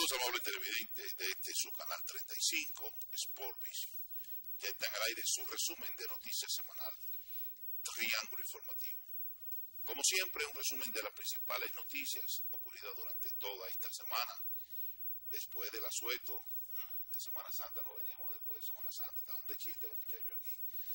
Saludos, amables televidentes de este su canal 35, Sport Vision. Ya está en el aire su resumen de noticias semanal, Triángulo Informativo. Como siempre, un resumen de las principales noticias ocurridas durante toda esta semana. Después del asueto de Semana Santa, no veníamos después de Semana Santa, estaban de chiste los muchachos aquí.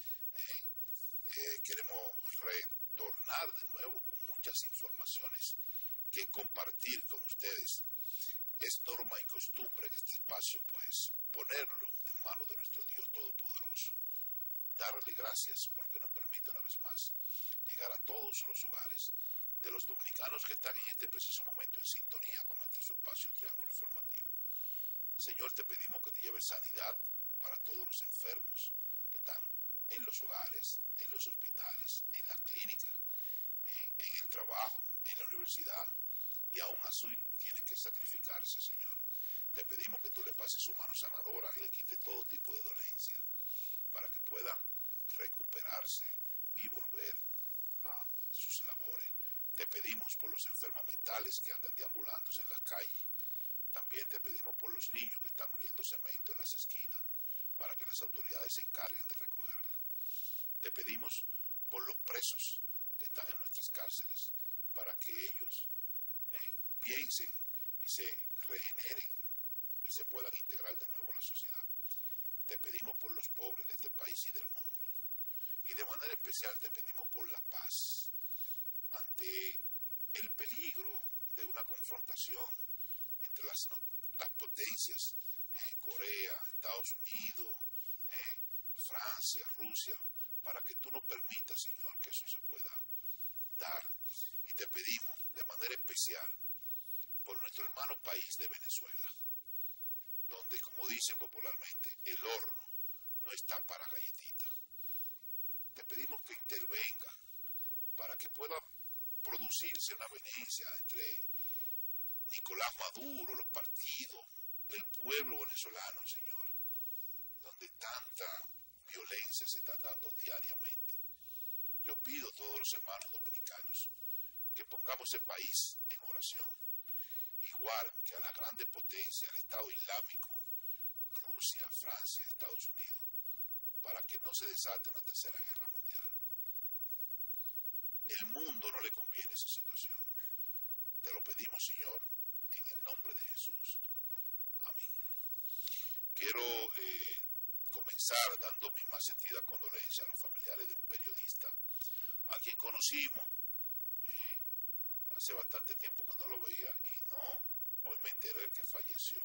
Queremos retornar de nuevo con muchas informaciones que compartir con ustedes. Es norma y costumbre en este espacio, pues, ponerlo en manos de nuestro Dios Todopoderoso. Darle gracias porque nos permite una vez más llegar a todos los hogares de los dominicanos que están en este preciso momento en sintonía con este su espacio Triángulo Informativo. Señor, te pedimos que te lleves sanidad para todos los enfermos que están en los hogares, en los hospitales, en la clínica, en el trabajo, en la universidad, y aún así tienen que sacrificarse, Señor. Te pedimos que tú le pases su mano sanadora y le quites todo tipo de dolencia para que puedan recuperarse y volver a sus labores. Te pedimos por los enfermos mentales que andan deambulándose en las calles. También te pedimos por los niños que están uniendo cemento en las esquinas para que las autoridades se encarguen de recogerla. Te pedimos por los presos que están en nuestras cárceles para que ellos piensen y se regeneren y se puedan integrar de nuevo a la sociedad. Te pedimos por los pobres de este país y del mundo. Y de manera especial te pedimos por la paz ante el peligro de una confrontación entre las potencias, Corea, Estados Unidos, Francia, Rusia, para que tú nos permitas, Señor, que eso se pueda dar. Y te pedimos de manera especial por nuestro hermano país de Venezuela, donde, como dicen popularmente, el horno no está para galletitas. Te pedimos que intervenga para que pueda producirse una beneficia entre Nicolás Maduro, los partidos, el pueblo venezolano, Señor, donde tanta violencia se está dando diariamente. Yo pido a todos los hermanos dominicanos que pongamos ese país en oración, igual que a las grandes potencias, el Estado Islámico, Rusia, Francia, Estados Unidos, para que no se desate una tercera guerra mundial. El mundo no le conviene esa situación. Te lo pedimos, Señor, en el nombre de Jesús. Amén. Quiero comenzar dando mi más sentida condolencia a los familiares de un periodista a quien conocimos hace bastante tiempo que no lo veía y hoy me enteré que falleció.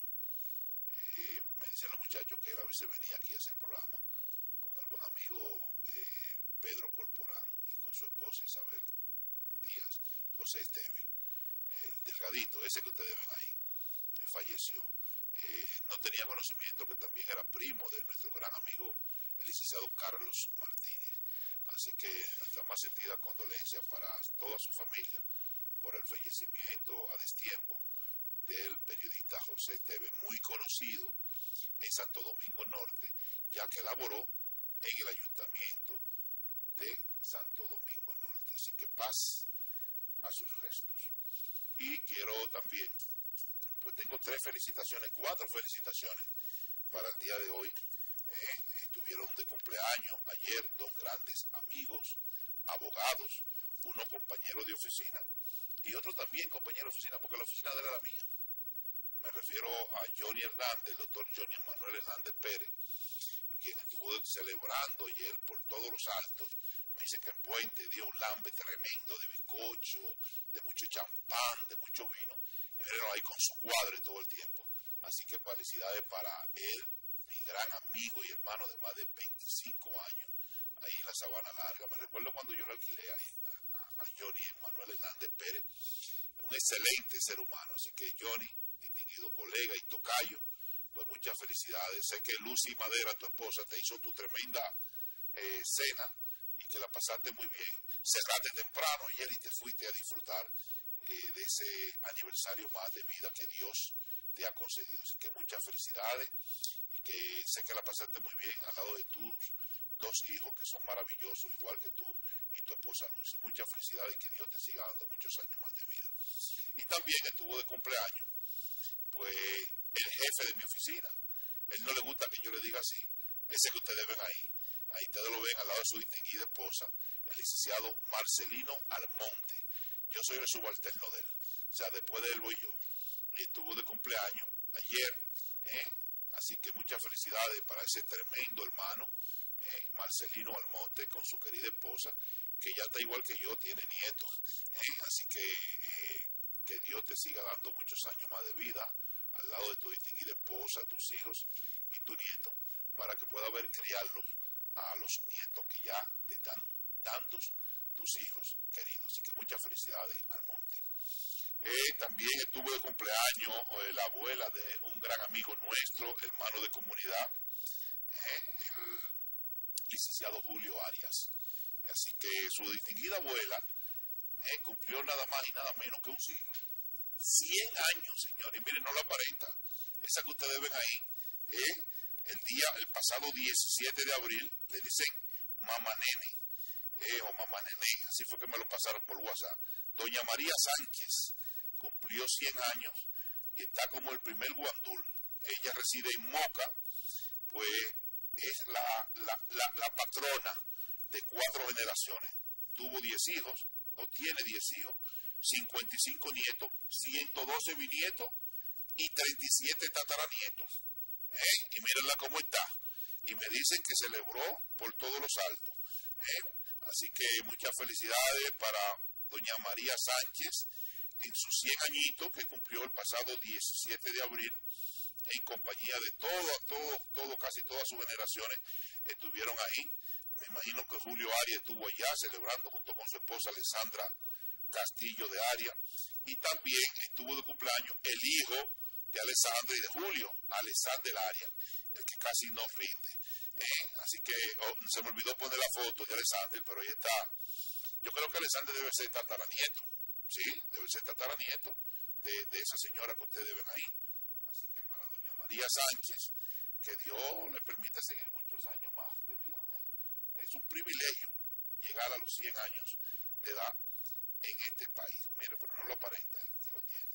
Me dicen los muchachos que él a veces venía aquí a hacer programa con el buen amigo Pedro Corporán y con su esposa Isabel Díaz, José Esteve, el delgadito, ese que ustedes ven ahí, falleció. No tenía conocimiento que también era primo de nuestro gran amigo el licenciado Carlos Martínez. Así que nuestra más sentida condolencia para toda su familia por el fallecimiento a destiempo del periodista José Esteve, muy conocido en Santo Domingo Norte, ya que laboró en el ayuntamiento de Santo Domingo Norte. Así que paz a sus restos. Y quiero también, pues tengo 4 felicitaciones para el día de hoy. Estuvieron de cumpleaños ayer 2 grandes amigos, abogados, uno compañero de oficina y otro también compañero de oficina, porque la oficina de él era la mía. Me refiero a Johnny Hernández, el doctor Johnny Manuel Hernández Pérez, quien estuvo celebrando ayer por todos los altos. Me dice que en Puente dio un lambe tremendo de bizcocho, de mucho champán, de mucho vino. Y miren ahí con su cuadro todo el tiempo. Así que felicidades para él, mi gran amigo y hermano de más de 25 años, ahí en la Sabana Larga. Me recuerdo cuando yo lo alquilé ahí a Johnny Manuel Hernández Pérez, un excelente ser humano. Así que Johnny, distinguido colega y tocayo, pues muchas felicidades. Sé que Lucy Madera, tu esposa, te hizo tu tremenda cena y que la pasaste muy bien. Cerraste temprano ayer y te fuiste a disfrutar de ese aniversario más de vida que Dios te ha concedido. Así que muchas felicidades y que sé que la pasaste muy bien al lado de tus 2 hijos que son maravillosos, igual que tú y tu esposa Lucy. Muchas felicidades y que Dios te siga dando muchos años más de vida. Y también estuvo de cumpleaños pues el jefe de mi oficina. Él no le gusta que yo le diga así. Ese que ustedes ven ahí. Ahí ustedes lo ven al lado de su distinguida esposa, el licenciado Marcelino Almonte. Yo soy el subalterno de él. O sea, después de él voy yo. Y estuvo de cumpleaños ayer. Así que muchas felicidades para ese tremendo hermano, Marcelino Almonte, con su querida esposa, que ya está igual que yo, tiene nietos. Así que Dios te siga dando muchos años más de vida al lado de tu distinguida esposa, tus hijos y tu nieto, para que pueda ver criarlos a los nietos que ya te están dando tus hijos queridos. Así que muchas felicidades al monte. También estuvo de cumpleaños la abuela de un gran amigo nuestro, hermano de comunidad, el licenciado Julio Arias. Así que su distinguida abuela cumplió nada más y nada menos que un siglo. 100 años, señores, y miren, no lo aparenta. Esa que ustedes ven ahí, el pasado 17 de abril, le dicen Mamá Nene, o Mamá Nené, así fue que me lo pasaron por WhatsApp. Doña María Sánchez cumplió 100 años y está como el primer guandul. Ella reside en Moca, pues es la patrona de 4 generaciones. Tuvo 10 hijos, o tiene 10 hijos, 55 nietos, 112 bisnietos y 37 tataranietos. Y mírenla cómo está. Y me dicen que celebró por todos los altos. Así que muchas felicidades para doña María Sánchez en sus 100 añitos que cumplió el pasado 17 de abril, en compañía de casi todas sus generaciones estuvieron ahí. Me imagino que Julio Arias estuvo allá celebrando junto con su esposa Alessandra Castillo de Arias, y también estuvo de cumpleaños el hijo de Alessandra y de Julio, Alexander Arias, el que casi no rinde. Así que se me olvidó poner la foto de Alexander, pero ahí está. Yo creo que Alexander debe ser tataranieto, sí, debe ser tataranieto de esa señora que ustedes ven ahí. Así que para doña María Sánchez, que Dios le permita seguir muchos años más de vida. Es un privilegio llegar a los 100 años de edad en este país. Mire, pero no lo aparenta, que lo tiene.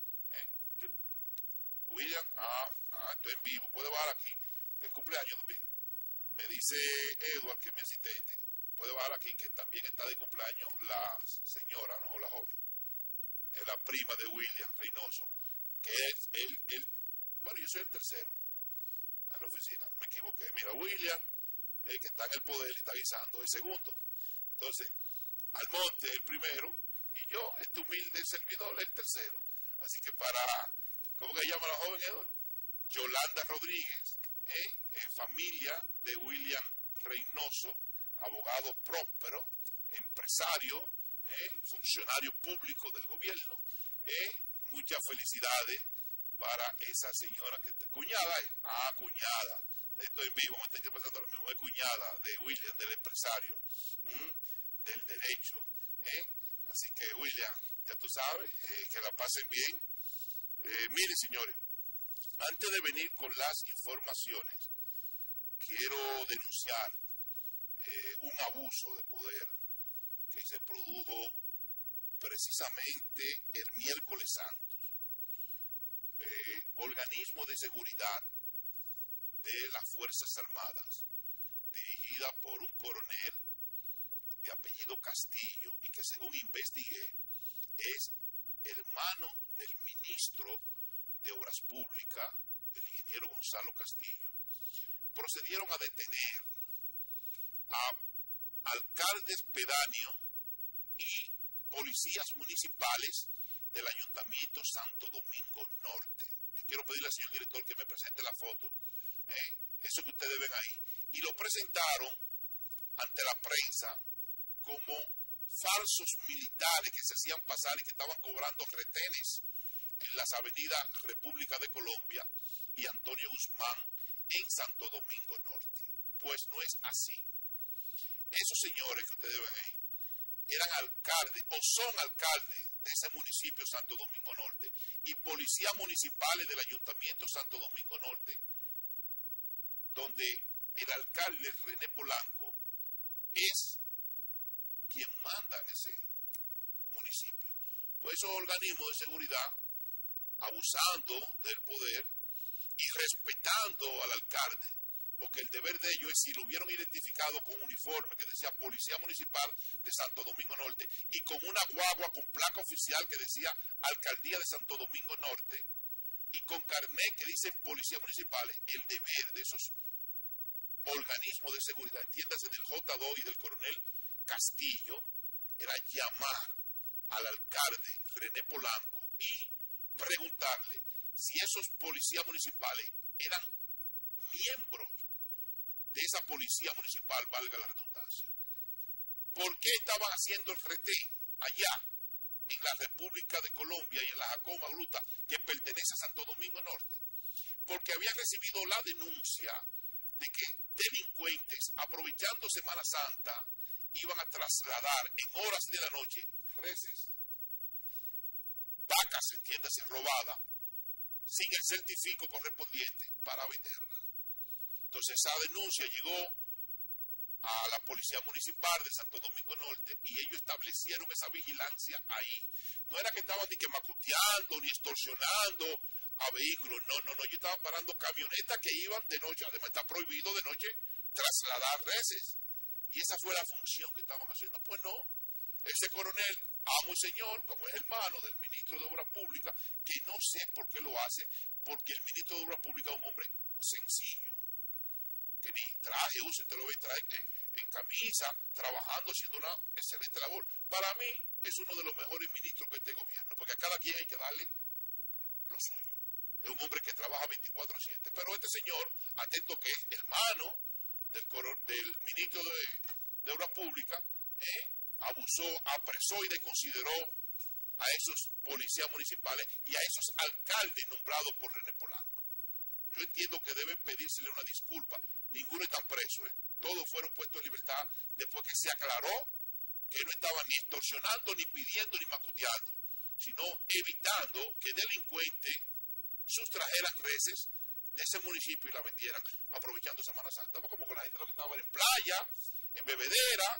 William, estoy en vivo, puede bajar aquí, el cumpleaños también. Me dice Edward, que es mi asistente, puede bajar aquí, que también está de cumpleaños la señora, ¿no? O la joven, es la prima de William Reynoso, que es bueno, yo soy el tercero en la oficina, me equivoqué. Mira, William, el que está en el poder y está guisando, el segundo. Entonces, Almonte el primero, y yo, este humilde servidor, el tercero. Así que ¿cómo que se llama la joven, Edward? Yolanda Rodríguez, familia de William Reynoso, abogado próspero, empresario, funcionario público del gobierno. Muchas felicidades para esa señora que cuñada, cuñada. Estoy en vivo, me está pasando lo mismo, es cuñada de William, del empresario, del derecho. Así que, William, ya tú sabes, que la pasen bien. Miren, señores, antes de venir con las informaciones, quiero denunciar un abuso de poder que se produjo precisamente el miércoles santo. Organismo de seguridad de las Fuerzas Armadas, dirigida por un coronel de apellido Castillo y que, según investigué, es hermano del ministro de Obras Públicas, el ingeniero Gonzalo Castillo, procedieron a detener a alcaldes pedáneos y policías municipales del Ayuntamiento Santo Domingo Norte. Yo quiero pedirle al señor director que me presente la foto, eso que ustedes ven ahí, y lo presentaron ante la prensa como falsos militares que se hacían pasar y que estaban cobrando retenes en las avenidas República de Colombia y Antonio Guzmán en Santo Domingo Norte. Pues no es así. Esos señores que ustedes ven ahí eran alcaldes o son alcaldes de ese municipio Santo Domingo Norte y policías municipales del Ayuntamiento Santo Domingo Norte, donde el alcalde René Polanco es quien manda en ese municipio. Pues esos organismos de seguridad abusando del poder y respetando al alcalde, porque el deber de ellos es, si lo hubieran identificado con un uniforme que decía Policía Municipal de Santo Domingo Norte y con una guagua con placa oficial que decía Alcaldía de Santo Domingo Norte y con carnet que dice Policía Municipal, el deber de esos organismos de seguridad, entiéndase del J2 y del coronel Castillo, era llamar al alcalde René Polanco y preguntarle si esos policías municipales eran miembros de esa policía municipal, valga la redundancia. ¿Por qué estaban haciendo el retén allá en la República de Colombia y en la Jacoma Gruta que pertenece a Santo Domingo Norte? Porque habían recibido la denuncia de que delincuentes, aprovechando Semana Santa, iban a trasladar en horas de la noche reses, vacas, entiéndase, robadas, sin el certificado correspondiente para venderla. Entonces esa denuncia llegó a la Policía Municipal de Santo Domingo Norte y ellos establecieron esa vigilancia ahí. No era que estaban ni que macuteando ni extorsionando a vehículos, no, ellos estaban parando camionetas que iban de noche, además está prohibido de noche trasladar reses. Y esa fue la función que estaban haciendo. Pues no, ese coronel, amo y señor, como es hermano del ministro de Obras Públicas, que no sé por qué lo hace, porque el ministro de Obras Públicas es un hombre sencillo, que ni traje usa, usted lo ve traje en camisa, trabajando, haciendo una excelente labor. Para mí es uno de los mejores ministros que este gobierno, porque a cada quien hay que darle lo suyo. Es un hombre que trabaja 24/7, pero este señor, atento que es hermano del ministro de Obras Públicas, abusó, apresó y desconsideró a esos policías municipales y a esos alcaldes nombrados por René Polanco. Yo entiendo que deben pedírsele una disculpa. Ninguno está preso, todos fueron puestos en libertad después que se aclaró que no estaban ni extorsionando, ni pidiendo, ni macuteando, sino evitando que delincuentes sustrajeran reses de ese municipio y la vendieran aprovechando Semana Santa, como que la gente lo que estaba en playa, en bebedera,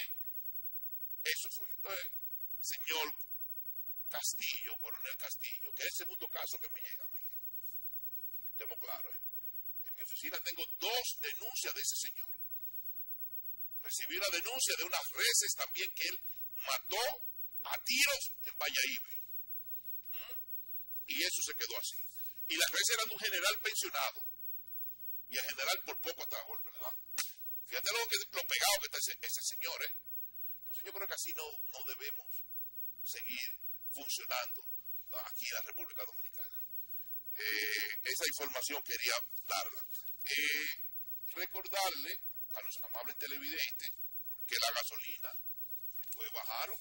eso fue. Entonces, señor Castillo, coronel Castillo, que es el segundo caso que me llega a mí. Estemos claros, en mi oficina tengo 2 denuncias de ese señor. Recibí una denuncia de unas reses también que él mató a tiros en Valladolid. Y eso se quedó así. Y las reses eran de un general pensionado. Y el general por poco hasta golpe, ¿verdad? Fíjate lo pegado que está ese señor, Entonces yo creo que así no debemos seguir funcionando aquí en la República Dominicana. Esa información quería darla. Recordarle a los amables televidentes que la gasolina pues bajaron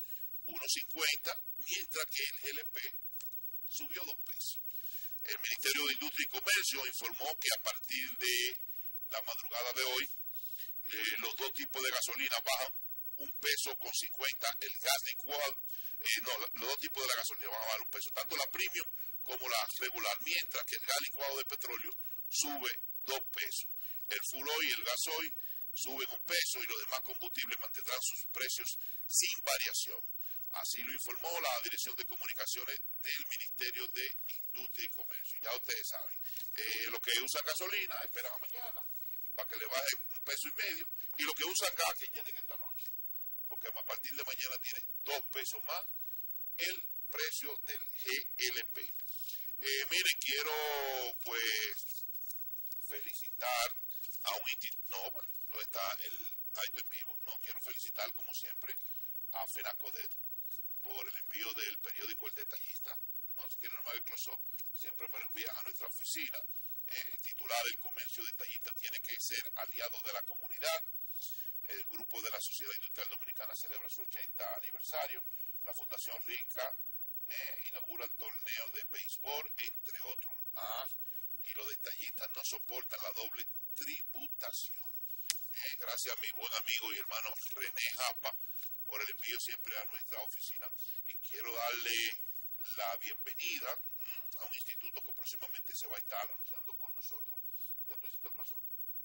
1.50, mientras que el GLP subió 2 pesos. El Ministerio de Industria y Comercio informó que a partir de la madrugada de hoy, los 2 tipos de gasolina bajan 1.50 pesos. El gas licuado, los 2 tipos de la gasolina van a bajar 1 peso, tanto la premium como la regular, mientras que el gas licuado de petróleo sube 2 pesos. El full oil y el gasoil suben 1 peso y los demás combustibles mantendrán sus precios sin variación. Así lo informó la Dirección de Comunicaciones del Ministerio de Industria y Comercio. Ya ustedes saben, los que usan gasolina esperan a mañana para que le baje 1,5 pesos, y los que usan gas que lleguen esta noche, porque a partir de mañana tiene 2 pesos más el precio del GLP. Miren, quiero pues felicitar a un instituto, no está el acto en vivo, no, quiero felicitar como siempre a FENACODET por el envío del periódico El Detallista. No se quiere armar el closó, siempre me lo envían a nuestra oficina. Titular: el comercio detallista tiene que ser aliado de la comunidad. El grupo de la Sociedad Industrial Dominicana celebra su 80 aniversario. La Fundación Rica inaugura el torneo de béisbol, entre otros. Y los detallistas no soportan la doble tributación. Gracias a mi buen amigo y hermano René Japa por el envío siempre a nuestra oficina. Y quiero darle la bienvenida a un instituto que próximamente se va a estar anunciando con nosotros. ¿Ya tú hiciste el paso?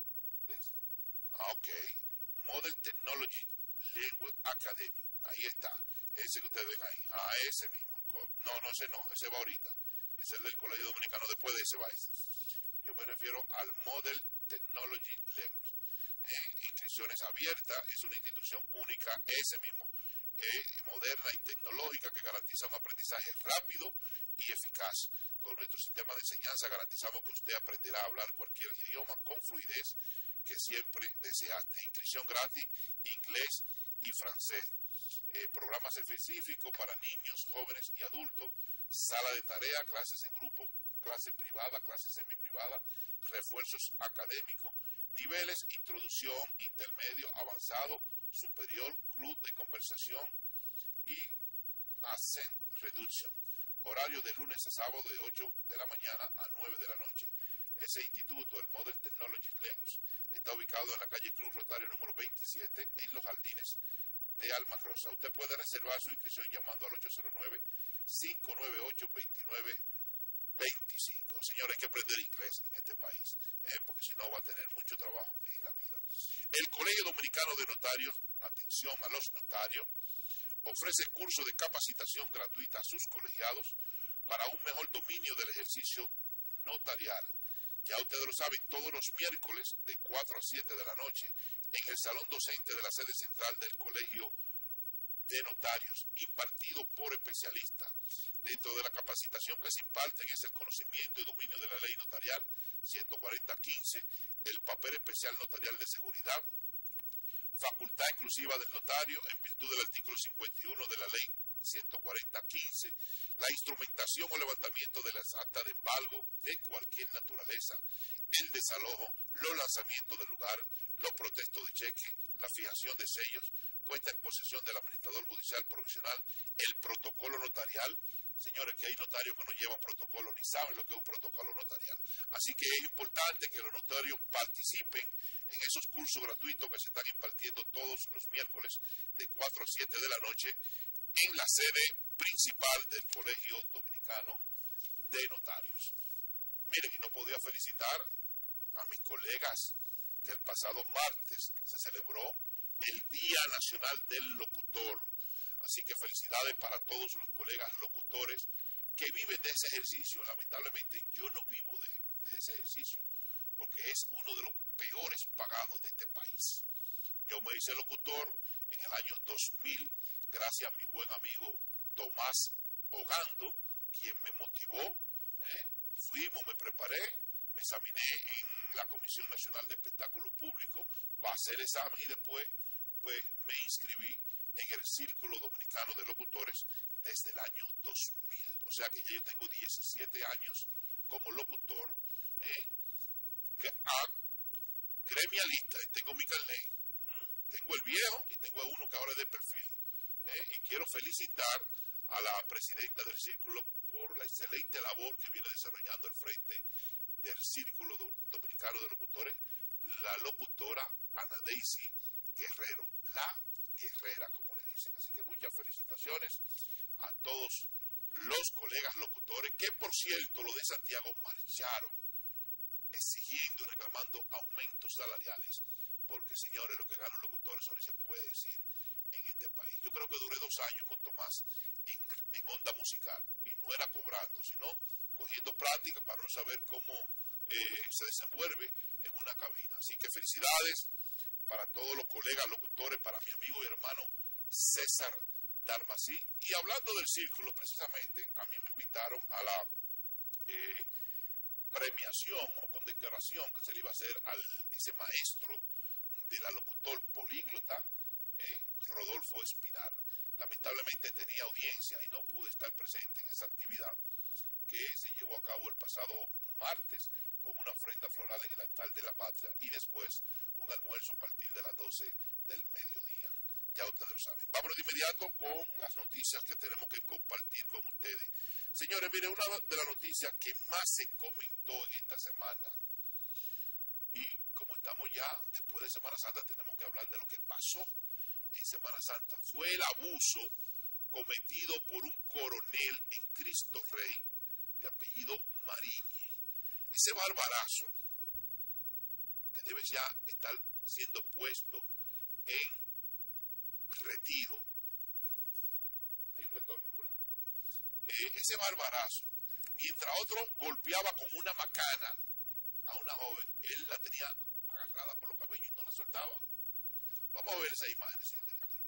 Ok. Model Technology Language Academy. Ahí está. Ese que ustedes ven ahí. Ese mismo. No, ese no. Ese va ahorita. es el del Colegio Dominicano, después de ese va ese. Yo me refiero al Model Technology Lemos. Inscripciones abiertas, es una institución única, ese mismo, moderna y tecnológica, que garantiza un aprendizaje rápido y eficaz. Con nuestro sistema de enseñanza garantizamos que usted aprenderá a hablar cualquier idioma con fluidez que siempre deseaste. Inscripción gratis, inglés y francés. Programas específicos para niños, jóvenes y adultos, sala de tarea, clases en grupo, clases privadas, clases semiprivadas, refuerzos académicos, niveles, introducción, intermedio, avanzado, superior, club de conversación y accent reduction. Horario de lunes a sábado de 8 de la mañana a 9 de la noche. Ese instituto, el Model Technology Lens, está ubicado en la calle Cruz Rotario número 27 en Los Jardines de Alma Rosa. Usted puede reservar su inscripción llamando al 809-598-2925. Señores, hay que aprender inglés en este país, porque si no va a tener mucho trabajo en la vida. El Colegio Dominicano de Notarios, atención a los notarios, ofrece cursos de capacitación gratuita a sus colegiados para un mejor dominio del ejercicio notarial. Ya ustedes lo saben, todos los miércoles de 4 a 7 de la noche en el salón docente de la sede central del Colegio de Notarios, impartido por especialistas. Dentro de la capacitación que se imparte es el conocimiento y dominio de la ley notarial 140-15, el papel especial notarial de seguridad, facultad exclusiva del notario en virtud del artículo 51 de la ley 140-15, la instrumentación o levantamiento de las actas de embargo de cualquier naturaleza, el desalojo, los lanzamientos del lugar, los protestos de cheque, la fijación de sellos, puesta en posesión del administrador judicial provisional, el protocolo notarial. Señores, que hay notarios que no llevan protocolo ni saben lo que es un protocolo notarial. Así que es importante que los notarios participen en esos cursos gratuitos que se están impartiendo todos los miércoles de 4 a 7 de la noche en la sede principal del Colegio Dominicano de Notarios. Miren, y no podía felicitar a mis colegas que el pasado martes se celebró el Día Nacional del Locutor. Así que felicidades para todos los colegas locutores que viven de ese ejercicio. Lamentablemente yo no vivo de ese ejercicio, porque es uno de los peores pagados de este país. Yo me hice locutor en el año 2000, gracias a mi buen amigo Tomás Ogando, quien me motivó. Me preparé, me examiné en la Comisión Nacional de Espectáculo Público, pasé el examen y después pues me inscribí en el Círculo Dominicano de Locutores desde el año 2000. O sea que ya yo tengo 17 años como locutor, gremialista, tengo mi carnet. Tengo el viejo y tengo uno que ahora es de perfil. Y quiero felicitar a la presidenta del Círculo por la excelente labor que viene desarrollando al frente del Círculo Dominicano de Locutores, la locutora Ana Daisy Guerrero, la guerrera, como le dicen. Así que muchas felicitaciones a todos los colegas locutores, que por cierto los de Santiago marcharon exigiendo y reclamando aumentos salariales, porque señores, lo que ganan los locutores eso no se puede decir en este país. Yo creo que duré 2 años con Tomás en onda musical, y no era cobrando, sino cogiendo práctica para no saber cómo se desenvuelve en una cabina. Así que felicidades para todos los colegas locutores, para mi amigo y hermano César Darmasí. Y hablando del círculo, precisamente, a mí me invitaron a la premiación o condecoración que se le iba a hacer a ese maestro de la locutor políglota, Rodolfo Espinar. Lamentablemente tenía audiencia y no pude estar presente en esa actividad que se llevó a cabo el pasado martes con una ofrenda floral en el altar de la patria y después un almuerzo a partir de las 12 del mediodía. Ya ustedes lo saben. Vámonos de inmediato con las noticias que tenemos que compartir con ustedes. Señores, miren, una de las noticias que más se comentó en esta semana, y como estamos ya después de Semana Santa, tenemos que hablar de lo que pasó en Semana Santa, fue el abuso cometido por un coronel en Cristo Rey de apellido Mariñi. Ese barbarazo que debe ya estar siendo puesto en retiro. Hay un retorno, ¿verdad? Ese barbarazo Mientras otro golpeaba con una macana a una joven, él la tenía agarrada por los cabellos y no la soltaba. Vamos a ver esa imagen, señor director.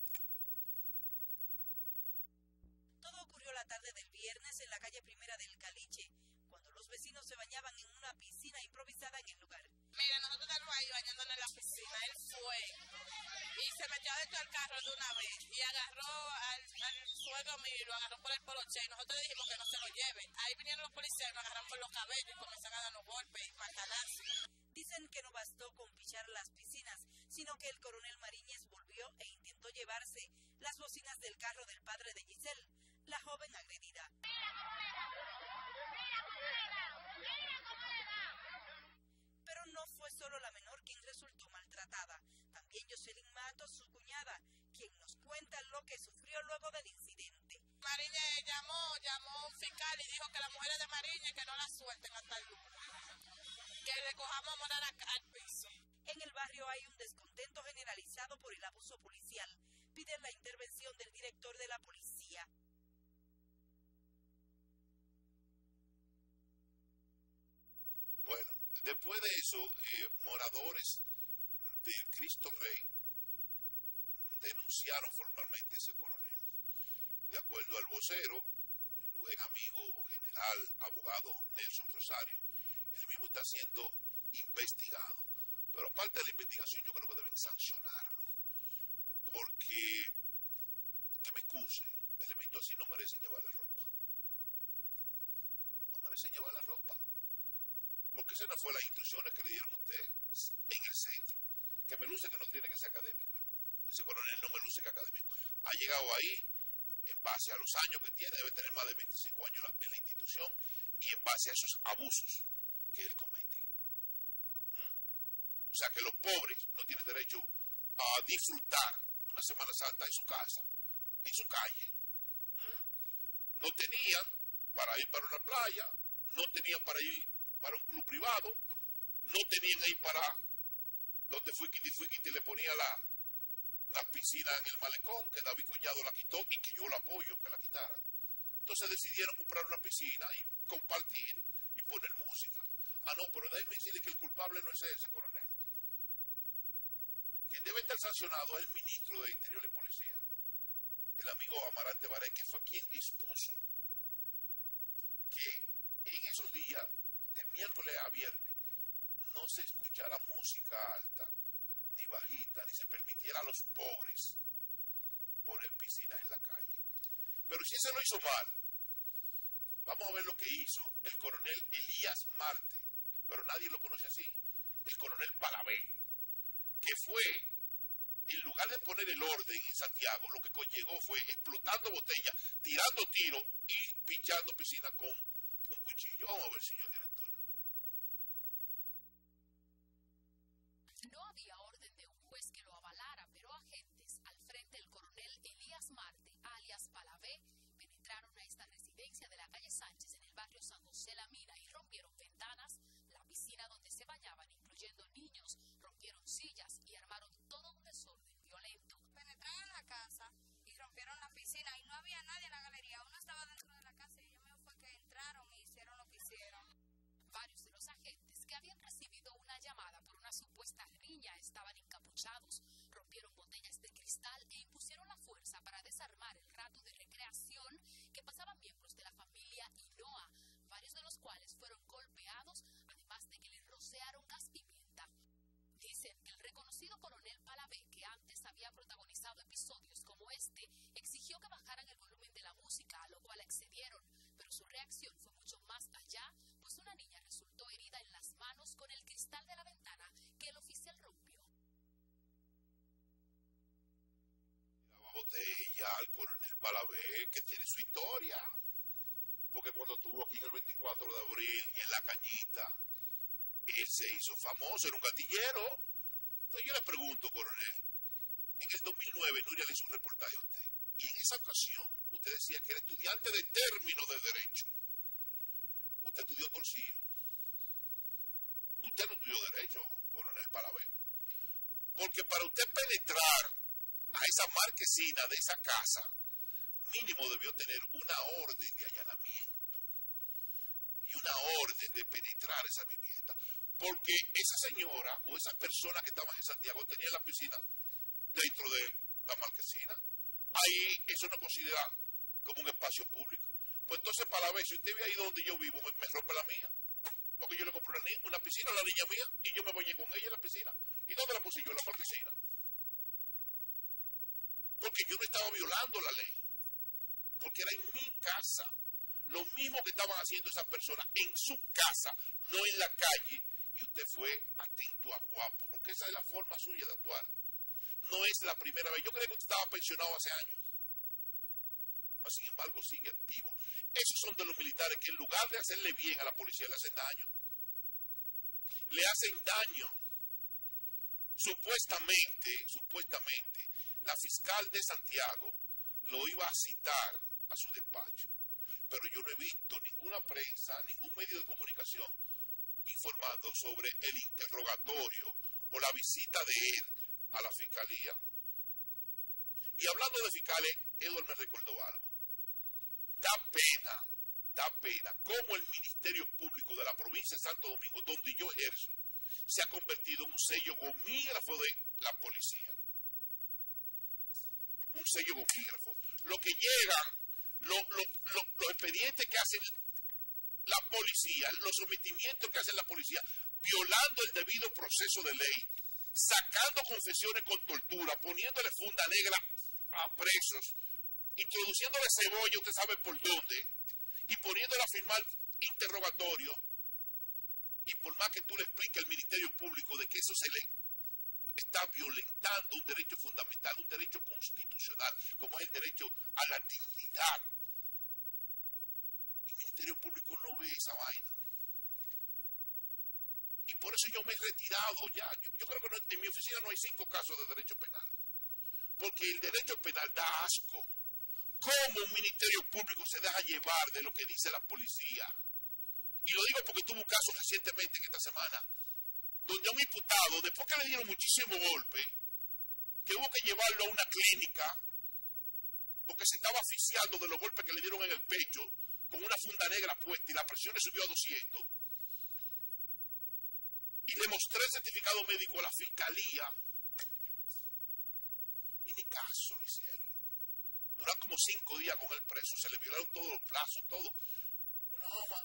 Todo ocurrió la tarde del viernes en la calle Primera del Caliche, cuando los vecinos se bañaban en una piscina improvisada en el lugar. Mira, nosotros estábamos ahí bañándonos en la piscina, él fue y se metió adentro del carro de una vez y agarró al suegro mío y lo agarró por el poloche y nosotros le dijimos que no se lo lleven. Ahí vinieron los policías y nos agarraron por los cabellos y comenzaron a darnos golpes y pantalazos. Dicen que no bastó con pichar las piscinas, sino que el coronel Mariñez volvió e intentó llevarse las bocinas del carro del padre de Giselle, la joven agredida. Pero no fue solo la menor quien resultó maltratada, también Jocelyn Matos, su cuñada, quien nos cuenta lo que sufrió luego del incidente. Mariñez llamó a un fiscal y dijo que las mujeres de Mariñez que no la suelten hasta el lunes, que le cojamos a morar al piso. En el barrio hay un descontento generalizado por el abuso policial. Piden la intervención del director de la policía. Bueno, después de eso, moradores de Cristo Rey denunciaron formalmente a ese coronel. De acuerdo al vocero, el buen amigo general abogado Nelson Rosario, él mismo está siendo investigado. Pero aparte de la investigación, yo creo que deben sancionarlo. Porque, que me excuse, elementos así no merecen llevar la ropa. No merecen llevar la ropa. Porque esas no fue las instrucciones que le dieron a usted en el centro. Que me luce que no tiene que ser académico. Ese coronel no me luce que es académico. Ha llegado ahí en base a los años que tiene, debe tener más de 25 años en la institución, y en base a esos abusos que él comete. O sea que los pobres no tienen derecho a disfrutar una Semana Santa en su casa, en su calle. No tenían para ir para una playa, no tenían para ir para un club privado, no tenían ahí para donde Fuiquiti le ponía la piscina en el malecón, que David Collado la quitó y que yo la apoyo que la quitara. Entonces decidieron comprar una piscina y compartir y poner música. Ah, no, pero déjeme decirle que el culpable no es ese coronel. Quien debe estar sancionado es el ministro de Interior y Policía, el amigo Amarante Baré, que fue quien dispuso que en esos días, de miércoles a viernes, no se escuchara música alta, ni bajita, ni se permitiera a los pobres poner piscinas en la calle. Pero si ese lo hizo mal, vamos a ver lo que hizo el coronel Elías Marte, pero nadie lo conoce así, el coronel Palavé, que fue, en lugar de poner el orden en Santiago, lo que llegó fue explotando botellas, tirando tiros y pinchando piscinas con un cuchillo. Vamos a ver, señor director. No había orden de un juez que lo avalara, pero agentes al frente del coronel Elías Marte, alias Palavé, penetraron a esta residencia de la calle Sánchez en el barrio San José La Mina y rompieron ventanas, la piscina donde se bañaban, incluyendo niños, rompieron sillas y armaron todo un desorden violento. Penetraron en la casa y rompieron la piscina y no había nadie en la galería. Uno estaba dentro de la casa y ellos mismos fue que entraron y hicieron lo que hicieron. Varios de los agentes que habían recibido una llamada por una supuesta riña estaban encapuchados, rompieron botellas de cristal e impusieron la fuerza para desarmar el rato de recreación que pasaban miembros de la familia Hinoa, varios de los cuales fueron golpeados, además de que les rociaron gas pimienta. Dicen que el reconocido coronel Palavé, que antes había protagonizado episodios como este, exigió que bajaran el volumen de la música, a lo cual accedieron, pero su reacción fue mucho más allá, pues una niña resultó herida en las manos con el cristal de la ventana que el oficial rompió. La botella al coronel Palavé, que tiene su historia, porque cuando estuvo aquí el 24 de abril en La Cañita, él se hizo famoso, era un gatillero. Entonces yo le pregunto, coronel, en el 2009 Nuria le hizo un reportaje a usted, y en esa ocasión usted decía que era estudiante de término de derecho. Usted estudió Torcido. Usted no estudió derecho, coronel Palavé. Porque para usted penetrar a esa marquesina de esa casa, mínimo debió tener una orden de allanamiento. y una orden de penetrar esa vivienda, porque esa señora o esa persona que estaba en Santiago tenía la piscina dentro de la marquesina. Ahí eso no considera como un espacio público. Pues entonces, para la vez, si usted ve ahí donde yo vivo, me rompe la mía, porque yo le compré una piscina a la niña mía y yo me bañé con ella en la piscina. ¿Y dónde la puse yo? En la marquesina. Porque yo no estaba violando la ley, porque era en mi casa. Lo mismo que estaban haciendo esas personas en su casa, no en la calle, y usted fue atento a guapo, porque esa es la forma suya de actuar. No es la primera vez. Yo creo que usted estaba pensionado hace años, pero sin embargo sigue activo. Esos son de los militares que en lugar de hacerle bien a la policía le hacen daño. Le hacen daño. Supuestamente, la fiscal de Santiago lo iba a citar a su despacho, pero yo no he visto ninguna prensa, ningún medio de comunicación informando sobre el interrogatorio o la visita de él a la fiscalía. Y hablando de fiscales, Edward me recordó algo. Da pena cómo el Ministerio Público de la provincia de Santo Domingo, donde yo ejerzo, se ha convertido en un sello gomígrafo de la policía. Un sello gomígrafo. Lo que llegan, los expedientes que hacen la policía, los sometimientos que hace la policía, violando el debido proceso de ley, sacando confesiones con tortura, poniéndole funda negra a presos, introduciéndole cebolla, usted sabe por dónde, y poniéndole a firmar interrogatorio, y por más que tú le expliques al Ministerio Público de que eso se le está violentando un derecho fundamental, un derecho constitucional, como es el derecho a la dignidad. El Ministerio Público no ve esa vaina. Y por eso yo me he retirado ya. Yo creo que en mi oficina no hay 5 casos de derecho penal. Porque el derecho penal da asco. ¿Cómo un Ministerio Público se deja llevar de lo que dice la policía? Y lo digo porque tuve un caso recientemente en esta semana, donde a un imputado, después que le dieron muchísimo golpe, que hubo que llevarlo a una clínica, porque se estaba asfixiando de los golpes que le dieron en el pecho, con una funda negra puesta, y la presión le subió a 200. Y le mostré el certificado médico a la fiscalía, y ni caso le hicieron. Duraron como 5 días con el preso, se le violaron todos los plazos, todo. No, man.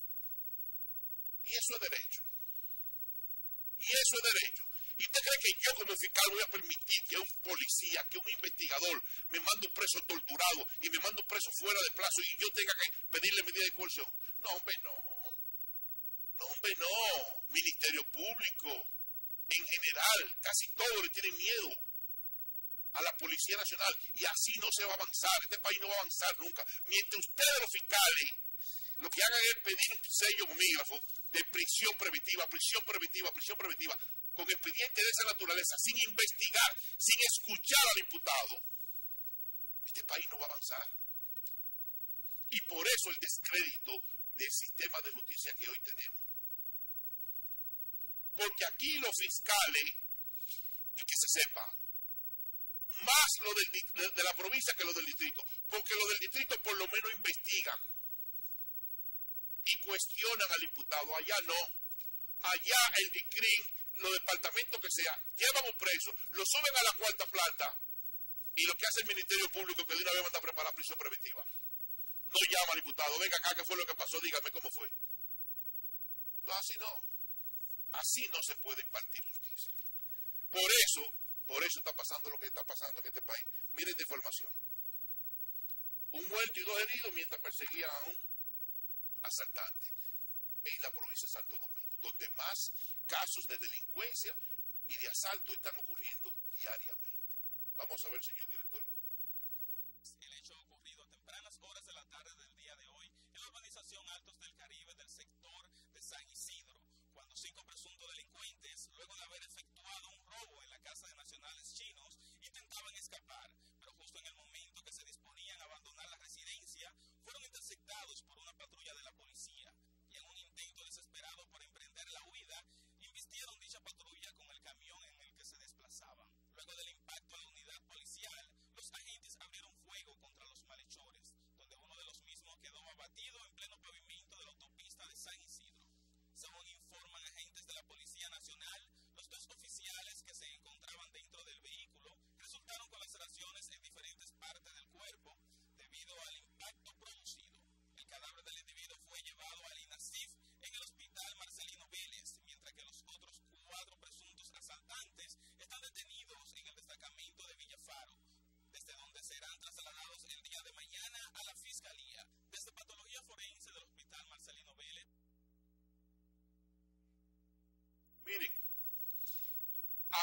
Y eso es derecho. Y eso es derecho. ¿Y usted cree que yo como fiscal voy a permitir que un policía, que un investigador me mande un preso torturado y me mande un preso fuera de plazo y yo tenga que pedirle medida de coerción? No, hombre, no. No, hombre, no. Ministerio Público, en general, casi todos le tienen miedo a la Policía Nacional y así no se va a avanzar. Este país no va a avanzar nunca. Mientras ustedes, los fiscales, lo que hagan es pedir un sello gomígrafo de prisión preventiva, con expedientes de esa naturaleza, sin investigar, sin escuchar al imputado, este país no va a avanzar. Y por eso el descrédito del sistema de justicia que hoy tenemos. Porque aquí los fiscales, y que se sepa, más lo de la provincia que lo del distrito, porque lo del distrito por lo menos investigan y cuestionan al imputado. Allá no. Allá el DICRIM, los departamentos que sea, llevan un preso, lo suben a la 4ª planta y lo que hace el Ministerio Público que de una vez manda a preparar prisión preventiva. No llama al imputado, venga acá, ¿qué fue lo que pasó? Dígame cómo fue. No, así no se puede impartir justicia. Por eso está pasando lo que está pasando en este país. Miren esta información. Un muerto y 2 heridos mientras perseguían a un asaltante en la provincia de Santo Domingo, donde más casos de delincuencia y de asalto están ocurriendo diariamente. Vamos a ver, señor director. El hecho ocurrido a tempranas horas de la tarde del día de hoy en la urbanización Altos del Caribe del sector de San Isidro, cuando 5 presuntos delincuentes, luego de haber efectuado un robo en la casa de nacionales chinos, intentaban escapar, pero justo en el momento que se disponían a abandonar la residencia, fueron interceptados por una patrulla de la policía, y en un intento desesperado por emprender la huida, embistieron dicha patrulla con el camión en el que se desplazaban. Luego del impacto a la unidad policial, los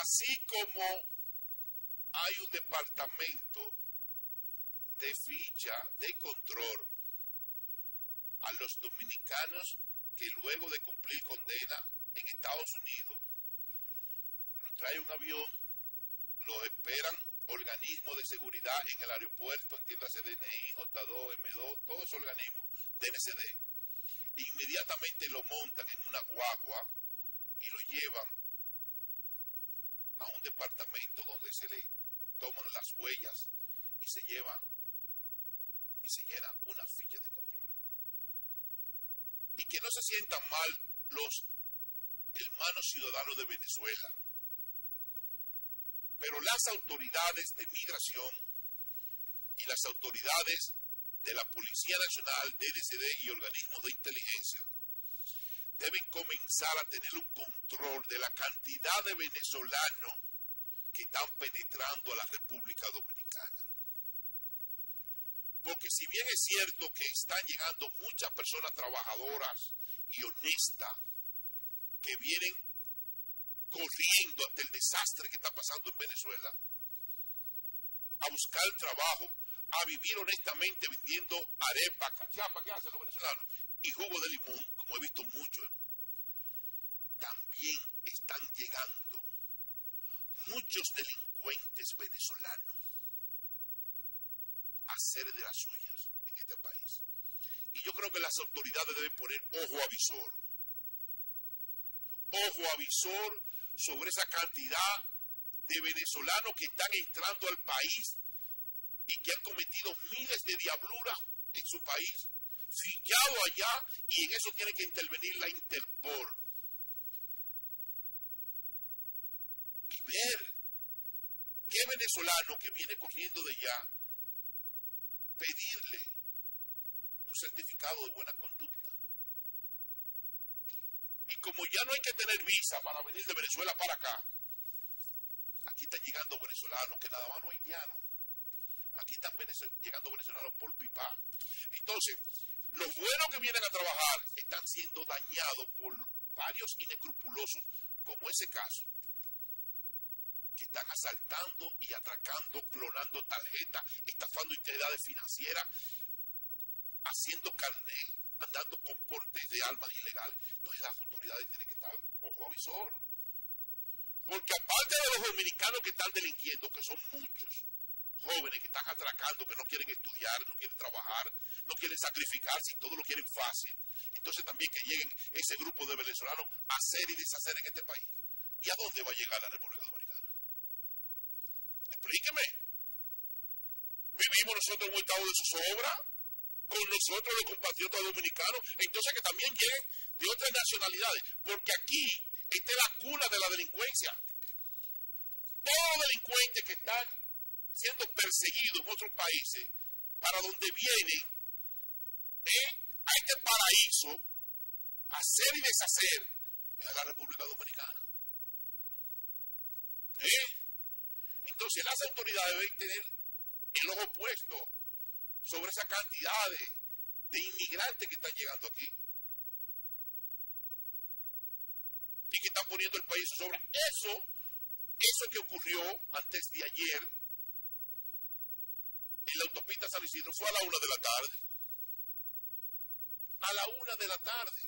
Así como hay un departamento de ficha de control a los dominicanos que luego de cumplir condena en Estados Unidos los trae un avión, los esperan organismos de seguridad en el aeropuerto, entiéndase DNI, J2, M2, todos esos organismos, DNCD, inmediatamente lo montan en una guagua y lo llevan a un departamento donde se le toman las huellas y se llena una ficha de control. Y que no se sientan mal los hermanos ciudadanos de Venezuela, pero las autoridades de migración y las autoridades de la Policía Nacional, DNCD y organismos de inteligencia deben comenzar a tener un control de la cantidad de venezolanos que están penetrando a la República Dominicana. Porque si bien es cierto que están llegando muchas personas trabajadoras y honestas que vienen corriendo ante el desastre que está pasando en Venezuela, a buscar trabajo, a vivir honestamente vendiendo arepa, cachapa, ¿qué hacen los venezolanos? Y jugo de limón, como he visto mucho, también están llegando muchos delincuentes venezolanos a hacer de las suyas en este país. Y yo creo que las autoridades deben poner ojo avisor sobre esa cantidad de venezolanos que están entrando al país y que han cometido miles de diabluras en su país, fichado allá, y en eso tiene que intervenir la Interpol. Y ver qué venezolano que viene corriendo de allá, pedirle un certificado de buena conducta. Y como ya no hay que tener visa para venir de Venezuela para acá, aquí están llegando venezolanos que nada más no haitianos. Aquí están llegando venezolanos por pipa. Entonces, los buenos que vienen a trabajar están siendo dañados por varios inescrupulosos, como ese caso, que están asaltando y atracando, clonando tarjetas, estafando entidades financieras, haciendo carnet, andando con portes de armas ilegales. Entonces las autoridades tienen que estar ojo avisor. Porque aparte de los dominicanos que están delinquiendo, que son muchos, jóvenes que están atracando, que no quieren estudiar, no quieren trabajar, no quieren sacrificarse y todo lo quieren fácil. Entonces también que lleguen ese grupo de venezolanos a hacer y deshacer en este país. ¿Y a dónde va a llegar la República Dominicana? Explíqueme. ¿Vivimos nosotros en un estado de zozobra? Con nosotros los compatriotas dominicanos, entonces que también lleguen de otras nacionalidades, porque aquí esta es la cuna de la delincuencia. Todos los delincuentes que están siendo perseguidos en otros países, para donde vienen a este paraíso, a hacer y deshacer, es a la República Dominicana. Entonces las autoridades deben tener el ojo puesto sobre esa cantidad de inmigrantes que están llegando aquí y que están poniendo el país sobre eso que ocurrió antes de ayer en la autopista San Isidro fue a la 1 de la tarde. A la 1 de la tarde.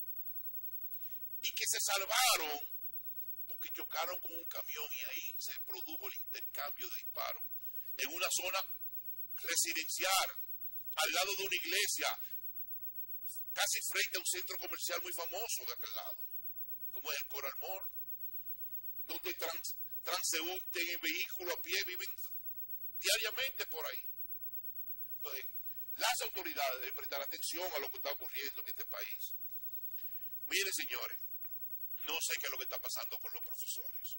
Y que se salvaron porque chocaron con un camión y ahí se produjo el intercambio de disparos en una zona residencial, al lado de una iglesia, casi frente a un centro comercial muy famoso de aquel lado, como es el Coral Mall, donde transeúntes en vehículos a pie viven diariamente por ahí. Entonces, las autoridades deben prestar atención a lo que está ocurriendo en este país. Miren, señores, no sé qué es lo que está pasando con los profesores.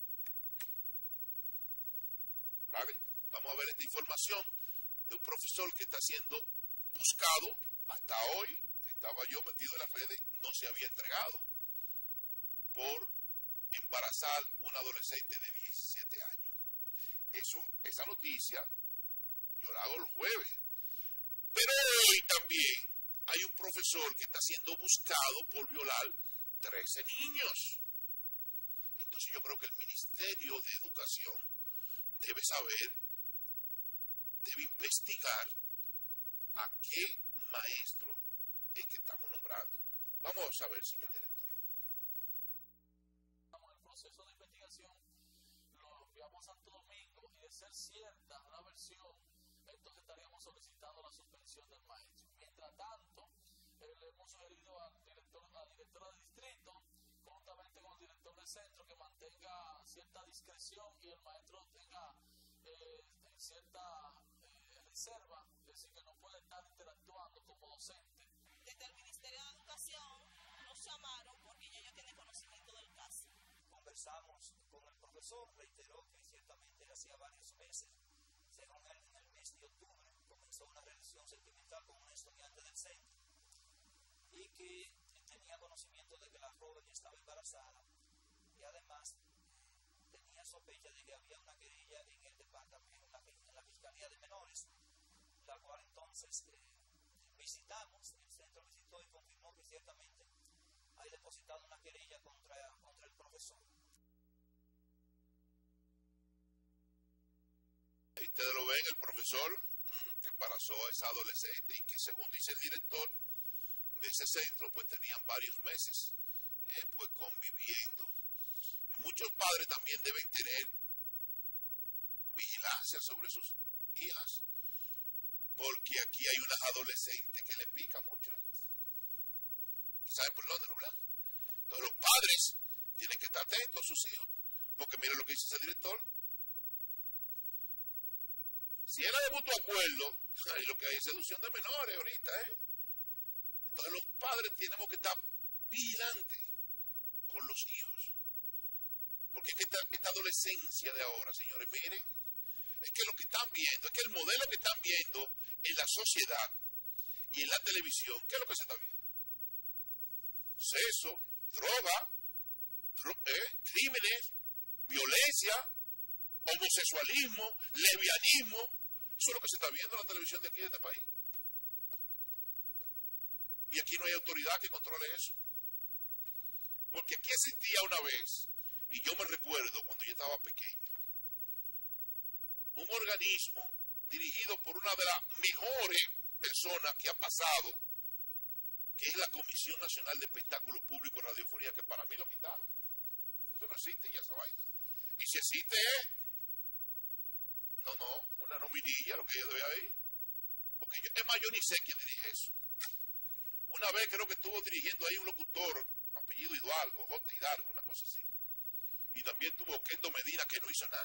¿Vale? Vamos a ver esta información de un profesor que está siendo buscado. Hasta hoy, estaba yo metido en las redes, no se había entregado por embarazar una adolescente de 17 años. Esa noticia yo la hago el jueves. Pero hoy también hay un profesor que está siendo buscado por violar 13 niños. Entonces yo creo que el Ministerio de Educación debe saber, debe investigar a qué maestro es que estamos nombrando. Vamos a ver, señor director. El proceso de investigación lo enviamos a Santo Domingo y de ser cierta la versión, entonces estaríamos solicitando la suspensión del maestro. Mientras tanto, le hemos sugerido a la directora de distrito, conjuntamente con el director del centro, que mantenga cierta discreción y el maestro tenga cierta reserva, es decir, que no puede estar interactuando como docente. Desde el Ministerio de Educación nos llamaron porque ellos tienen conocimiento del caso. Conversamos con el profesor, reiteró que ciertamente hacía varios meses, según él, en el mes de octubre, comenzó una relación sentimental con un estudiante del centro y que tenía conocimiento de que la joven estaba embarazada y además tenía sospecha de que había una querella en el departamento, en la Fiscalía de Menores, la cual entonces visitamos, el centro visitó y confirmó que ciertamente hay depositado una querella contra el profesor. Ahí ustedes lo ven, el profesor que embarazó a esa adolescente y que, según dice el director de ese centro, pues tenían varios meses pues conviviendo. Muchos padres también deben tener vigilancia sobre sus hijas, porque aquí hay unas adolescentes que le pican mucho. ¿Saben por dónde, no? ¿Verdad? Entonces los padres tienen que estar atentos a sus hijos, porque miren lo que dice ese director. Si era de mutuo acuerdo, hay lo que hay es seducción de menores ahorita, Entonces los padres tenemos que estar vigilantes con los hijos. Porque es que esta adolescencia de ahora, señores, miren, es que lo que están viendo, es que el modelo que están viendo en la sociedad y en la televisión, ¿qué es lo que se está viendo? Sexo, droga, crímenes, violencia, homosexualismo, lesbianismo. Eso es lo que se está viendo en la televisión de aquí, de este país. Y aquí no hay autoridad que controle eso. Porque aquí existía una vez, y yo me recuerdo cuando yo estaba pequeño, un organismo dirigido por una de las mejores personas que ha pasado, que es la Comisión Nacional de Espectáculos Públicos y Radiofonía, que para mí lo quitaron. Eso no existe ya, esa vaina. Y si existe una nominilla, lo que yo debe ahí. Porque yo ni sé quién dirige eso. Una vez creo que estuvo dirigiendo ahí un locutor, apellido Hidalgo, J. Hidalgo, una cosa así. Y también tuvo Kendo Medina, que no hizo nada.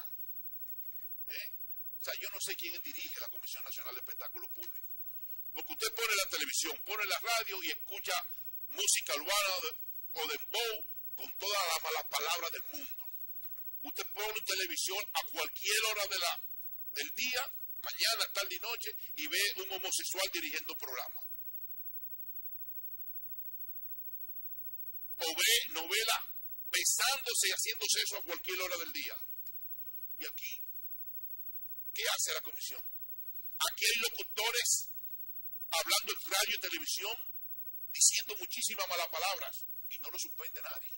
O sea, yo no sé quién dirige la Comisión Nacional de Espectáculos Públicos. Porque usted pone la televisión, pone la radio y escucha música urbana o dembow con todas las malas palabras del mundo. Usted pone televisión a cualquier hora del día, mañana, tarde y noche, y ve un homosexual dirigiendo programas. O ve novela besándose y haciendo sexo a cualquier hora del día. Y aquí, ¿qué hace la comisión? Aquí hay locutores hablando en radio y televisión, diciendo muchísimas malas palabras, y no lo suspende nadie.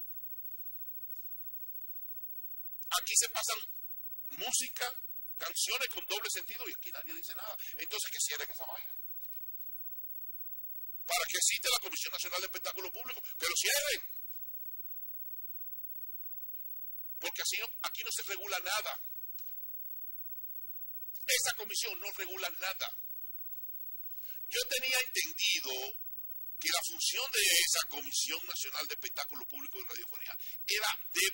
Aquí se pasan música, canciones con doble sentido, y aquí nadie dice nada. Entonces, que cierren esa vaina. ¿Para qué existe la Comisión Nacional de Espectáculos Públicos? ¡Que lo cierren! Porque así aquí no se regula nada. Esa comisión no regula nada. Yo tenía entendido que la función de esa Comisión Nacional de Espectáculos Públicos y Radiofonía era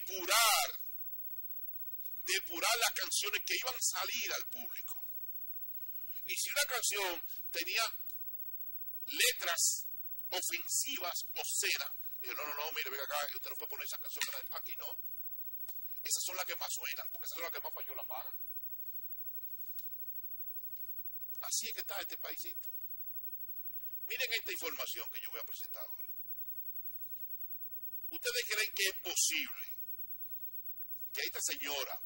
depurar las canciones que iban a salir al público. Y si una canción tenía letras ofensivas, obscenas, digo, no, mire, venga acá, usted no puede poner esa canción, aquí no. Esas son las que más suenan, porque esas son las que más falló la paga. Así es que está este paísito. Miren esta información que yo voy a presentar ahora. ¿Ustedes creen que es posible que esta señora,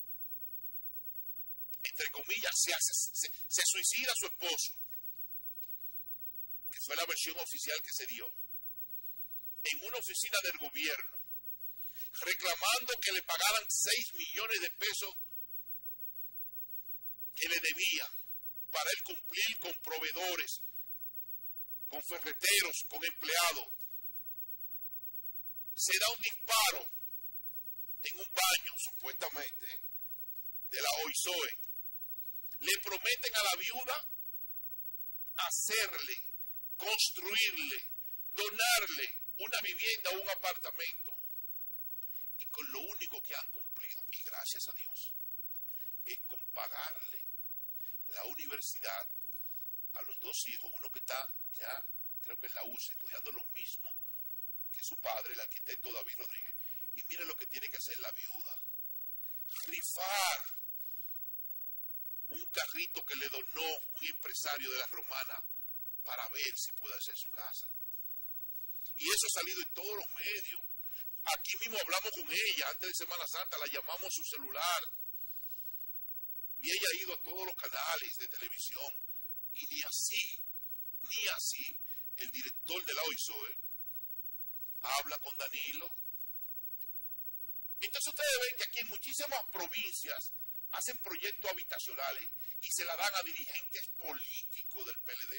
entre comillas, se suicida a su esposo? Que fue la versión oficial que se dio. En una oficina del gobierno. reclamando que le pagaran 6 millones de pesos que le debían para él cumplir con proveedores, con ferreteros, con empleados. Se da un disparo en un baño, supuestamente, de la OISOE. Le prometen a la viuda hacerle, construirle, donarle una vivienda o un apartamento. Y con lo único que han cumplido, y gracias a Dios, es con pagarle la universidad a los 2 hijos, uno que está ya, creo que en la UCI, estudiando lo mismo que su padre, el arquitecto David Rodríguez. Y mire lo que tiene que hacer la viuda: rifar un carrito que le donó un empresario de la Romana para ver si puede hacer su casa. Y eso ha salido en todos los medios. Aquí mismo hablamos con ella antes de Semana Santa, la llamamos a su celular. Y ella ha ido a todos los canales de televisión. Y ni así, el director de la OISOE habla con Danilo. Entonces ustedes ven que aquí en muchísimas provincias hacen proyectos habitacionales y se la dan a dirigentes políticos del PLD.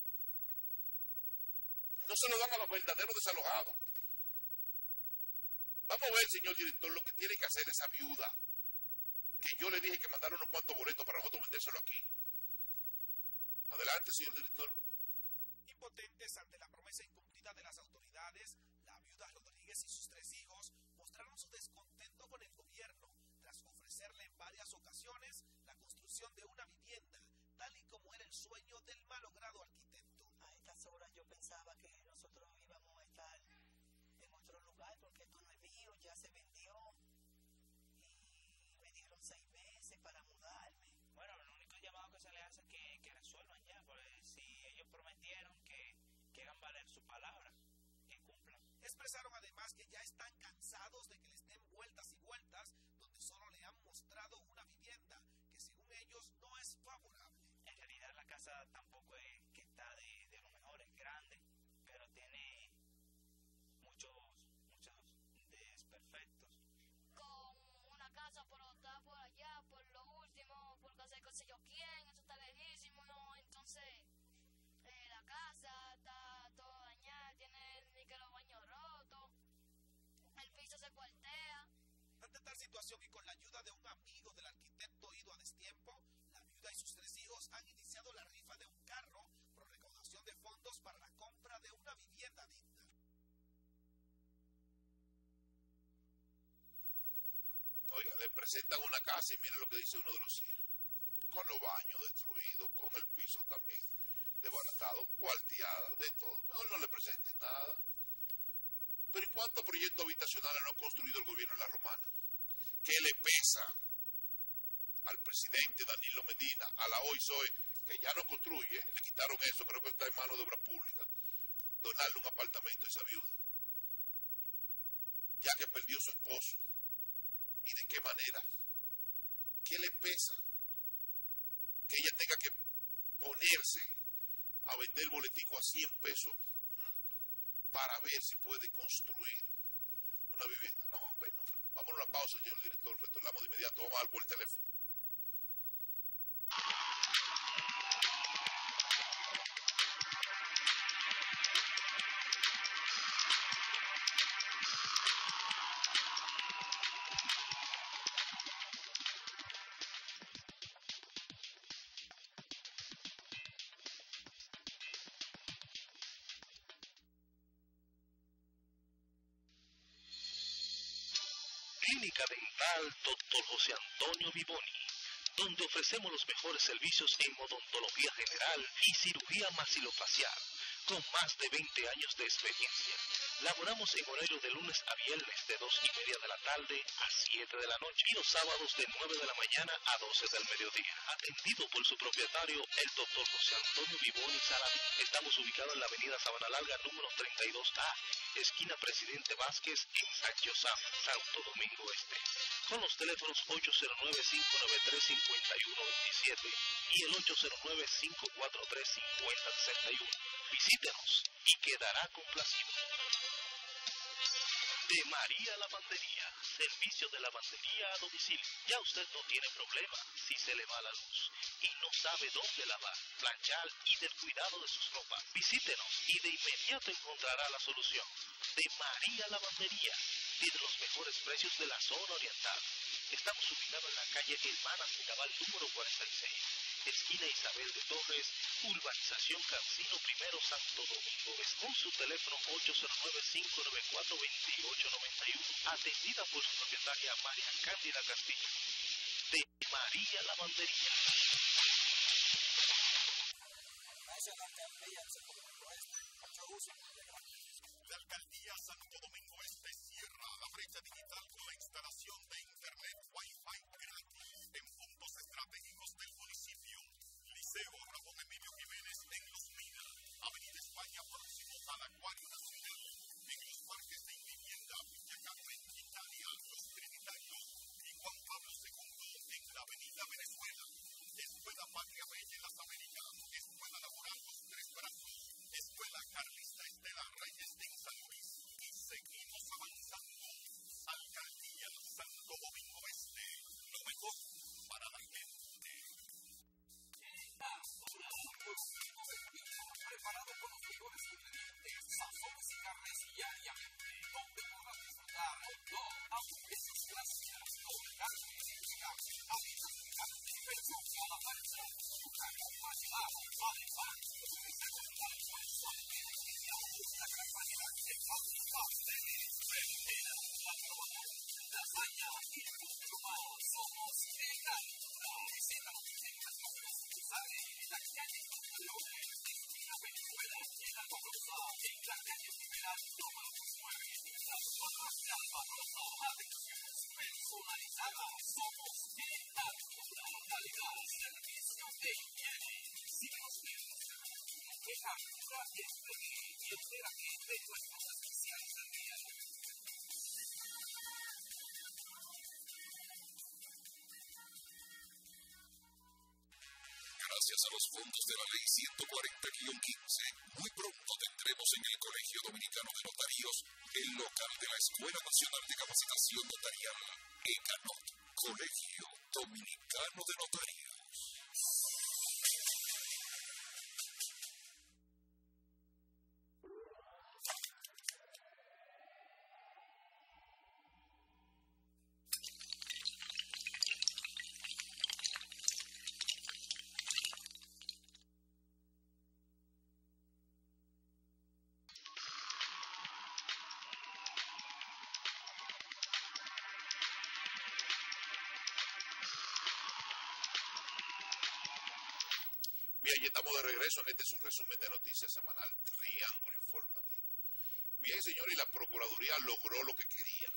No se lo dan a los verdaderos desalojados. Vamos a ver, señor director, lo que tiene que hacer esa viuda, que yo le dije que mandara unos cuantos boletos para nosotros vendérselo aquí. Adelante, señor director. Impotentes ante la promesa incumplida de las autoridades, la viuda Rodríguez y sus 3 hijos mostraron su descontento con el gobierno tras ofrecerle en varias ocasiones la construcción de una vivienda, tal y como era el sueño del malogrado arquitecto. A estas horas yo pensaba que nosotros íbamos a estar en otro lugar, porque esto no es mío, ya se vendió y me dieron 6 meses para mudarme. Bueno, el único llamado que se le hace es que resuelvan ya, porque si ellos prometieron que hagan valer su palabra, que cumplan. Expresaron además que ya están cansados de que les den vueltas y vueltas, donde solo le han mostrado una vivienda que según ellos no es favorable. En realidad la casa tampoco es que está de lo mejor, es grande, pero tiene muchos desperfectos. Con una casa por otra, por allá, por lo último, por casa de qué sé yo quién, eso está lejísimo, ¿no? Entonces, la casa está toda dañada, tiene ni que los baños rotos, el piso se cuartea. Ante tal situación y con la ayuda de un amigo del arquitecto ido a destiempo, la viuda y sus 3 hijos han iniciado la rifa de un carro por recaudación de fondos para la compra de una vivienda digna. Oiga, le presentan una casa y miren lo que dice uno de los hijos. Con los baños destruidos, con el piso también desbaratado, cuarteada, de todo. Mejor no le presenten nada. Pero ¿y cuántos proyectos habitacionales no ha construido el gobierno de la Romana? ¿Qué le pesa al presidente Danilo Medina, a la OISOE, que ya no construye, le quitaron eso, creo que está en manos de Obras Públicas, donarle un apartamento a esa viuda? Ya que perdió su esposo. ¿Y de qué manera? ¿Qué le pesa? Que ella tenga que ponerse a vender boletico a 100 pesos para ver si puede construir una vivienda. No, hombre, no. Vamos a una pausa, señor director. Retornamos de inmediato. Vamos a dar por el teléfono. Clínica Dental Dr. José Antonio Vivoni, donde ofrecemos los mejores servicios en odontología general y cirugía maxilofacial, con más de 20 años de experiencia. Laboramos en horario de lunes a viernes de 2:30 de la tarde a 7 de la noche y los sábados de 9 de la mañana a 12 del mediodía. Atendido por su propietario, el Dr. José Antonio Vivoni Saladín. Estamos ubicados en la avenida Sabana Larga, número 32A, esquina Presidente Vázquez, en Sancho Santo Domingo Este. Con los teléfonos 809-593-5127 y el 809-543-5061. Visítenos y quedará complacido. De María Lavandería, servicio de lavandería a domicilio. Ya usted no tiene problema si se le va la luz y no sabe dónde lavar, planchar y del cuidado de sus ropas. Visítenos y de inmediato encontrará la solución. De María Lavandería, tiene los mejores precios de la zona oriental. Estamos ubicados en la calle Hermanas Mirabal número 46, esquina Isabel de Torres, urbanización Cancino I, Santo Domingo. Con su teléfono 809-594-2891, atendida por su propietaria María Cándida Castillo. De María Lavandería. La alcaldía Santo Domingo Este cierra la brecha digital con la instalación de internet Wi-Fi gratis en puntos estratégicos del municipio. Liceo Ramón Emilio Jiménez en Los Minas, Avenida España próximo al Acuario Nacional, en los parques de vivienda Villa Carmen, Italia, Los Trinitarios y Juan Pablo II en la Avenida Venezuela. Escuela Patria Bella en las Américas, Escuela Laboral Los Tres Brazos, Escuela Carlista Estela Reyes en San Luis, y seguimos avanzando. Alcaldía Santo Domingo Este, lo mejor para la gente. Preparado con los mejores ingredientes, sazones y carnes diariamente, donde podrás disfrutar hot dog, hamburguesas clásicas, con carne, avitas de carne, pechuga a la plancha, azúcar, machaca, pan, una gran variedad de pasteles, fronteras, lasaña y mucho más. Somos Ecantura. Visítanos en las compras sucursales en la calle Pantalones, esquina Venezuela, en la Corosa, en la calle Primera, número 9, en la Farmacia Barroso. Atenciones personalizadas. Somos Ecantura. Calidad, servicio de higiene. Síguenos en Instagram. Ecantura SPG. Y entérate de nuestros especiales del día. Gracias a los fondos de la Ley 140-15, muy pronto tendremos en el Colegio Dominicano de Notarios el local de la Escuela Nacional de Capacitación Notarial, ECANOT, Colegio Dominicano de Notarios. Bien, ya estamos de regreso en este es un resumen de noticias semanal, Triángulo Informativo. Bien, señor, y la Procuraduría logró lo que quería.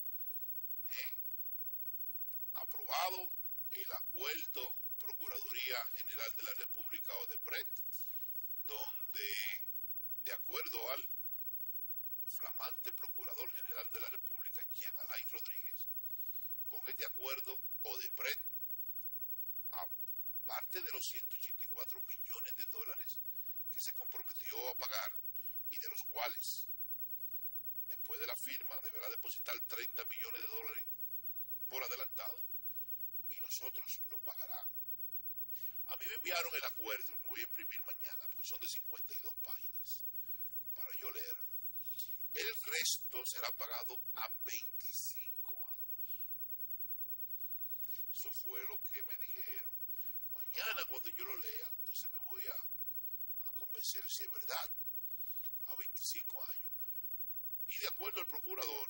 Aprobado el acuerdo Procuraduría General de la República Odebrecht, donde, de acuerdo al flamante Procurador General de la República, Jean Alain Rodríguez, con este acuerdo Odebrecht, aparte de los 184 millones de dólares que se comprometió a pagar y de los cuales, después de la firma, deberá depositar 30 millones de dólares por adelantado y nosotros lo pagará. A mí me enviaron el acuerdo, lo voy a imprimir mañana porque son de 52 páginas para yo leerlo. El resto será pagado a 25 años. Eso fue lo que me dijeron. Mañana cuando yo lo lea, entonces me voy a convencer si es verdad, a 25 años. Y de acuerdo al procurador,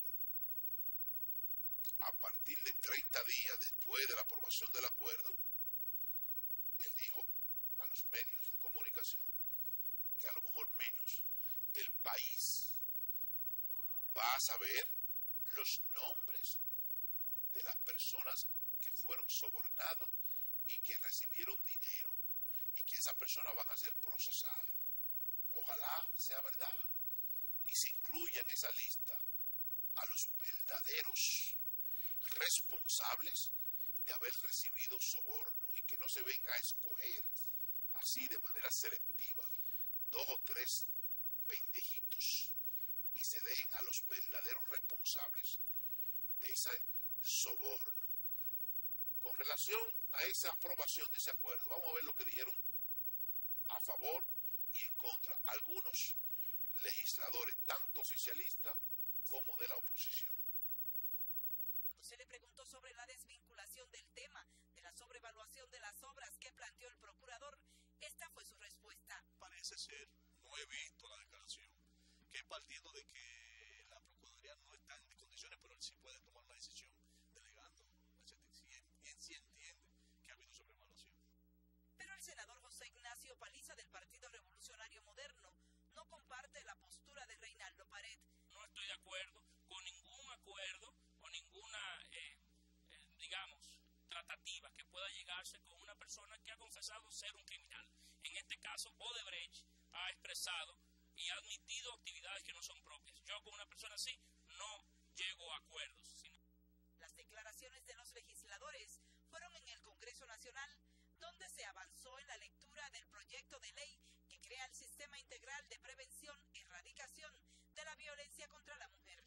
a partir de 30 días después de la aprobación del acuerdo, él dijo a los medios de comunicación que a lo mejor menos el país va a saber los nombres de las personas que fueron sobornadas y que recibieron dinero y que esas personas van a ser procesadas. Ojalá sea verdad y se incluya en esa lista a los verdaderos responsables de haber recibido sobornos y que no se venga a escoger así de manera selectiva 2 o 3 pendejitos y se den a los verdaderos responsables de ese soborno. Con relación a esa aprobación de ese acuerdo, vamos a ver lo que dijeron a favor y en contra algunos legisladores, tanto oficialistas como de la oposición. Se le preguntó sobre la desvinculación del tema de la sobrevaluación de las obras que planteó el procurador. Esta fue su respuesta. Parece ser, no he visto la declaración, que es partiendo de que la Procuraduría no está en condiciones, pero él sí puede tomar una decisión delegando, si entiende que ha habido sobrevaluación. Pero el senador José Ignacio Paliza del Partido Revolucionario Moderno no comparte la postura de Reinaldo Pared. No estoy de acuerdo con ningún acuerdo o ninguna, digamos, tratativa que pueda llegarse con una persona que ha confesado ser un criminal. En este caso, Odebrecht ha expresado y ha admitido actividades que no son propias. Yo con una persona así no llego a acuerdos. Las declaraciones de los legisladores fueron en el Congreso Nacional, donde se avanzó en la lectura del proyecto de ley que crea el Sistema Integral de Prevención y Erradicación de la Violencia contra la Mujer.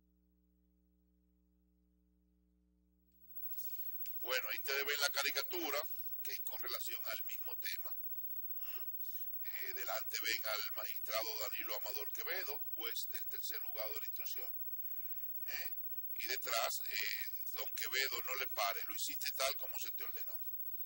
Bueno, ahí ustedes ven la caricatura, que es con relación al mismo tema. Delante ven al magistrado Danilo Amador Quevedo, juez del tercer juzgado de la instrucción. Y detrás, don Quevedo, no le pare, lo hiciste tal como se te ordenó.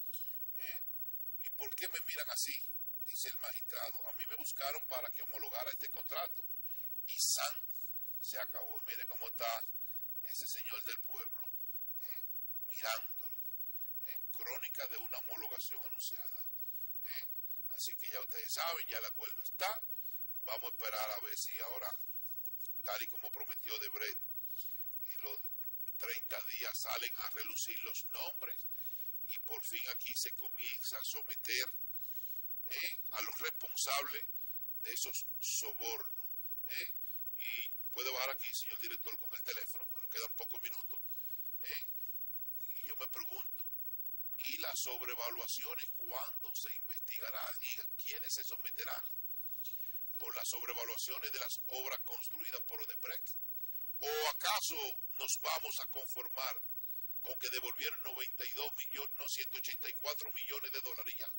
¿Y por qué me miran así? Dice el magistrado. A mí me buscaron para que homologara este contrato. Y se acabó. Mire cómo está ese señor del pueblo, mirando. Crónica de una homologación anunciada. Así que ya ustedes saben, ya el acuerdo está. Vamos a esperar a ver si ahora, tal y como prometió Odebrecht, en los 30 días salen a relucir los nombres y por fin aquí se comienza a someter a los responsables de esos sobornos. Y puede bajar aquí, señor director, con el teléfono, pero quedan pocos minutos. Y yo me pregunto, ¿y las sobrevaluaciones cuándo se investigarán? ¿Y a quiénes se someterán? ¿Por las sobrevaluaciones de las obras construidas por Odebrecht? ¿O acaso nos vamos a conformar con que devolvieron 92 millones, no 184 millones de dólares ya?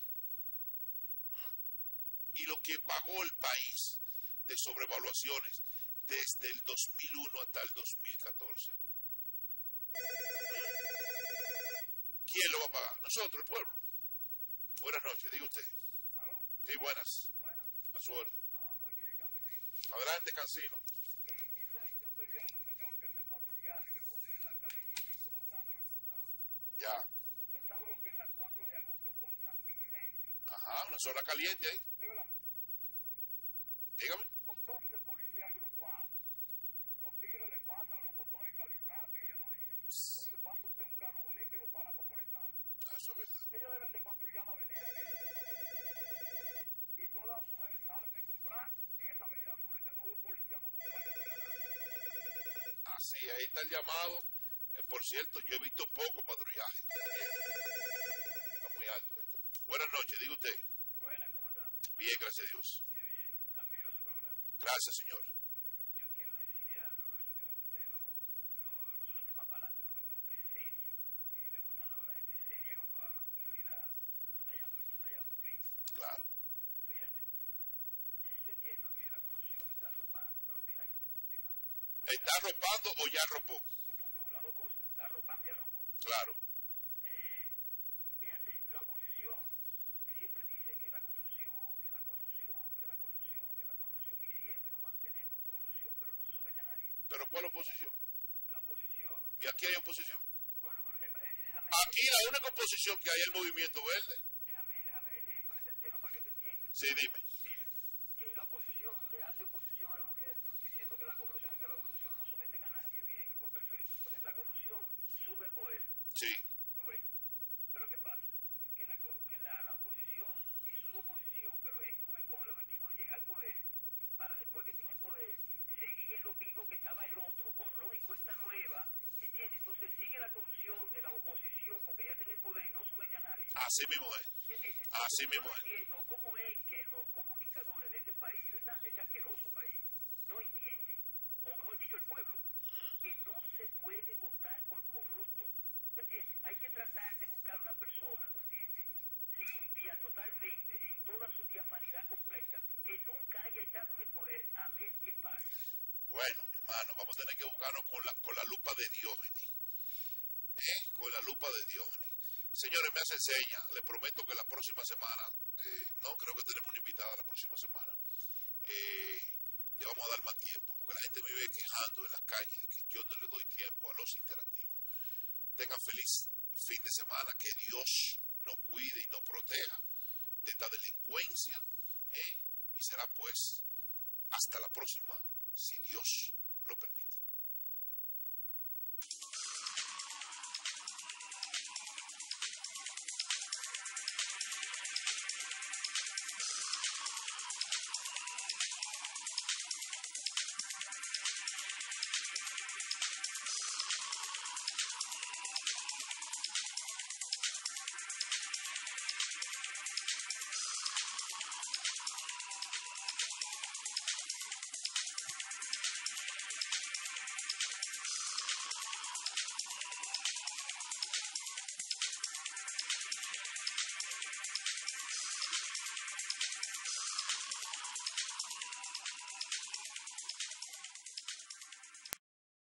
Y lo que pagó el país de sobrevaluaciones desde el 2001 hasta el 2014. ¿Quién lo va a pagar? Nosotros, el pueblo. Buenas noches, diga usted. Sí, buenas. A su orden. Adelante, Cancino. Yo estoy viendo, señor, que ese patrullaje que pone en la calle y cómo están los resultados. Ya. Usted sabe lo que es la 4 de agosto con San Vicente. Ajá, una zona caliente ahí. ¿De verdad? Dígame. Con 12 policías agrupados. Los tigres le pasan los motores calibrantes y ellos no dicen. Entonces pasa usted un carro bonito y lo para por molestarlo. Eso es verdad. Ellos deben de patrullar la avenida. Y todas las mujeres salen de comprar en esa avenida. Sobre todo un policía no. Así, ahí está el llamado. Por cierto, yo he visto poco patrullaje. Está muy alto esto. Buenas noches, diga usted. Buenas, ¿cómo está? Bien, gracias a Dios. Qué bien, admiro su programa. Gracias, señor. Yo quiero decirle algo, pero yo quiero que usted lo suelte más para adelante, porque usted es un hombre serio. Y me gusta la gente seria cuando habla, porque en realidad no está hallando crimen. Claro. Fíjate. Yo entiendo que la corrupción está arropando, pero mira, hay un tema. ¿Está arropando o ya arropó? No, las dos cosas. Está arropando y arropó. Claro. Fíjate, la oposición siempre dice que la corrupción, y siempre nos mantenemos en corrupción, pero no se somete a nadie. ¿Pero cuál oposición? La oposición. ¿Y aquí hay oposición? Bueno, déjame. Aquí la única oposición que hay es el Movimiento Verde. Déjame poner el tema para que te entiendas. Sí, dime. Mira, que la oposición le hace oposición al gobierno diciendo que la corrupción no someten a nadie, bien, pues perfecto. Entonces la corrupción sube el poder. Sí. Pero ¿qué pasa? Que la oposición hizo su oposición, pero es con el objetivo de llegar al poder, para después que tenga el poder, seguir en lo mismo que estaba el otro, borrón y cuenta nueva, ¿entiendes? Entonces sigue la corrupción de la oposición porque ya tiene el poder y no somete a nadie. Así mismo es. ¿Entiendes? Así mismo es. Entiendo cómo es que los comunicadores de este país, ¿verdad? De este asqueroso país, no entienden o mejor dicho, el pueblo, que no se puede votar por corrupto. ¿Me entiendes? Hay que tratar de buscar una persona, ¿me entiendes? Limpia totalmente, en toda su diafanidad completa, que nunca haya estado en el poder, a ver qué pasa. Bueno, mi hermano, vamos a tener que buscarnos con la lupa de Diógenes. Con la lupa de Diógenes. Señores, me hacen señas. Les prometo que la próxima semana, no creo que tenemos una invitada la próxima semana, le vamos a dar más tiempo, porque la gente me vive quejando en las calles de que yo no le doy tiempo a los interactivos. Tengan feliz fin de semana, que Dios nos cuide y nos proteja de esta delincuencia, y será pues hasta la próxima, si Dios lo permite.